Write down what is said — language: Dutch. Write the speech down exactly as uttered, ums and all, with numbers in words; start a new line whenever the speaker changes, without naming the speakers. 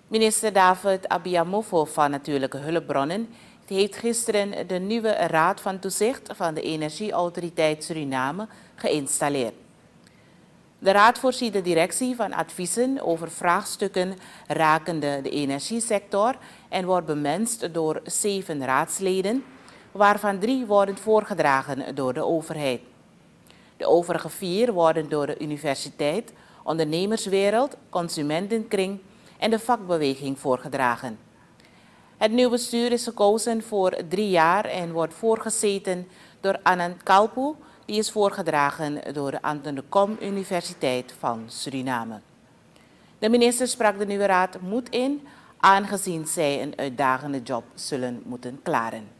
Minister David Abiamofo van Natuurlijke Hulpbronnen heeft gisteren de nieuwe Raad van Toezicht van de Energieautoriteit Suriname geïnstalleerd. De raad voorziet de directie van adviezen over vraagstukken rakende de energiesector en wordt bemenst door zeven raadsleden, waarvan drie worden voorgedragen door de overheid. De overige vier worden door de universiteit, ondernemerswereld, consumentenkring en de vakbeweging voorgedragen. Het nieuwe bestuur is gekozen voor drie jaar en wordt voorgezeten door Anand Kalpu, die is voorgedragen door de Antonekom Universiteit van Suriname. De minister sprak de nieuwe raad moed in, aangezien zij een uitdagende job zullen moeten klaren.